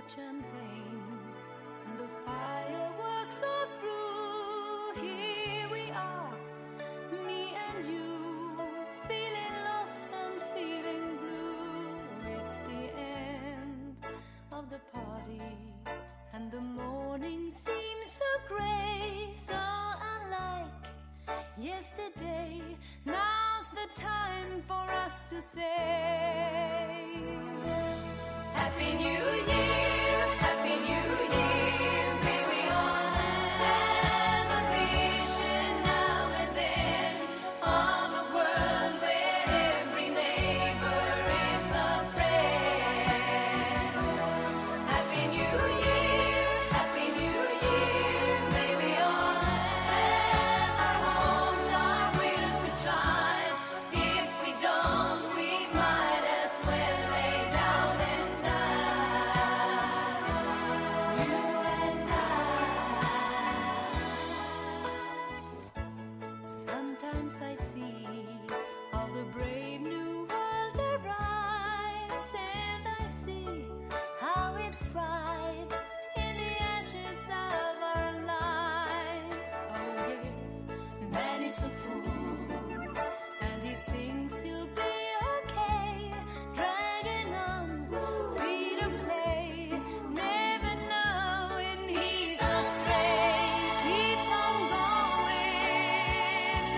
champagne and the fireworks are through. Here we are, me and you, feeling lost and feeling blue. It's the end of the party and the morning seems so grey, so unlike yesterday. Now's the time for us to say Happy New Year, Happy New Year. May we all have a vision now and then of a world where every neighbor is a friend. Happy New Year, Happy New Year. May we all have our homes, our will to try. If we don't, we might as well lay down and die. You and I. Sometimes I see how the brave new world arrives, and I see how it thrives in the ashes of our lives. Oh yes, man is a fool, and he thinks he'll be okay, dragging on, freedom play, never knowing he's astray, keeps on going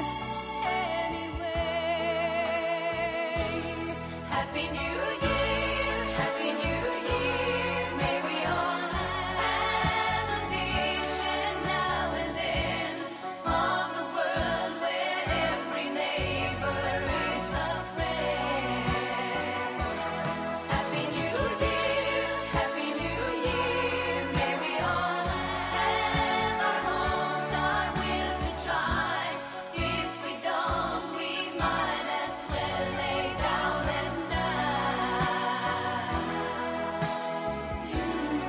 anyway. Happy New Year, Happy New Year. May we all have a vision now and then of a world where every neighbor is a friend. Happy New Year, Happy New Year. May we all have our homes, our will to try. If we don't, we might as well lay down and die. You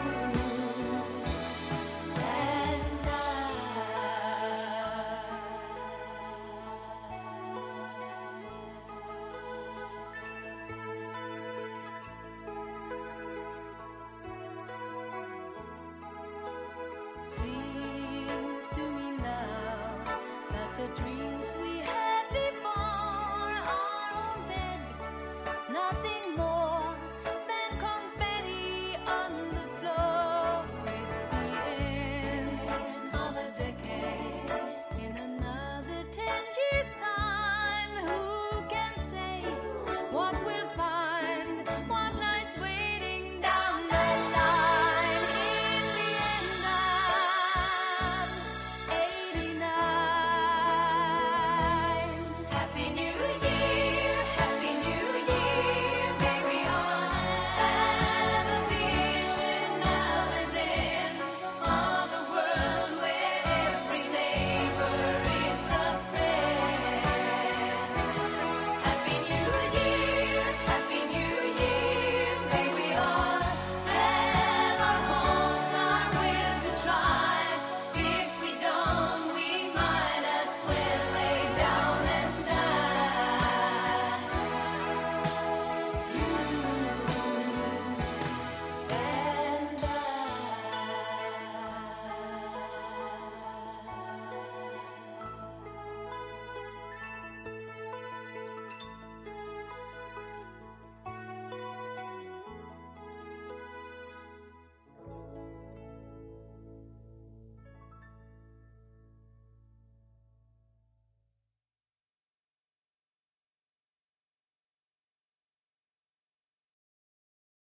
and I. See